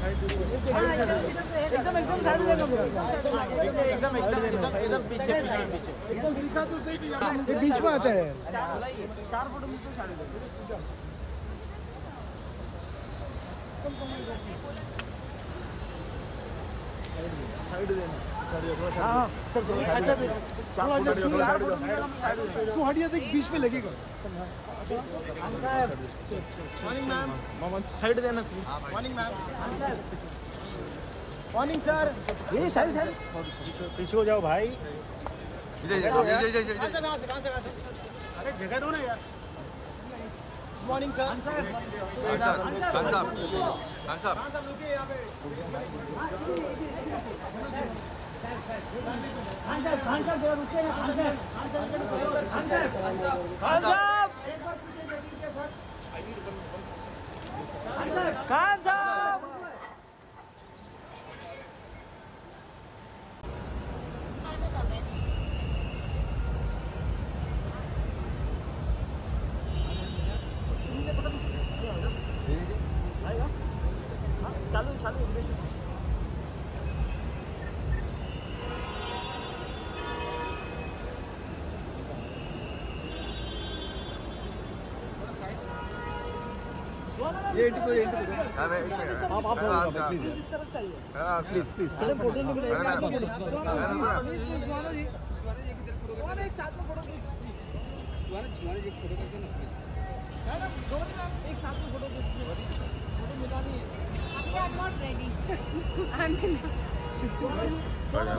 एकदम एकदम साइड लेना एकदम पीछे पीछे पीछे एकदम दिखा तो सही बीच में आता है 4 फोटो मुझे साइड दे साइड देना हाँ सर अच्छा तू हटिया देख बीच में लगेगा मॉर्निंग मैम साइड देना मॉर्निंग मैम मॉर्निंग सर ये साइड साइड पीछे हो जाओ भाई अरे जगह दो ना यार मॉर्निंग सर साहब रुकिए यहाँ पे खान साहब चालू चालू ये आप प्लीज इस तरफ चाहिए प्लीज चलो फोटो ले लो सुहाना एक साथ में फोटो प्लीज सुहाना एक फोटो करके ना मैडम दोनों एक साथ में फोटो फोटो मिला नहीं अभी I am not ready I am Suhana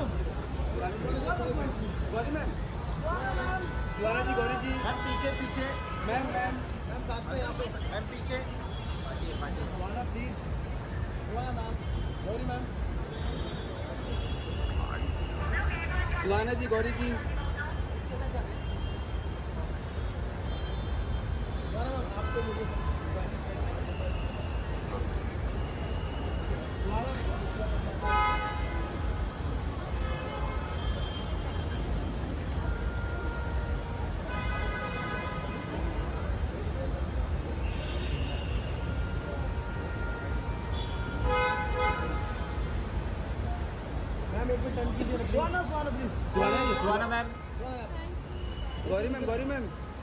ji Gauri ji ma'am पीछे पीछे मैम मैम मैम साथ में यहाँ पे मैम पीछे Suhana please Suhana ma'am Gauri ma'am Suhana ji Gauri ji आपको मुझे Suhana Suhana please Suhana ma'am Gauri ma'am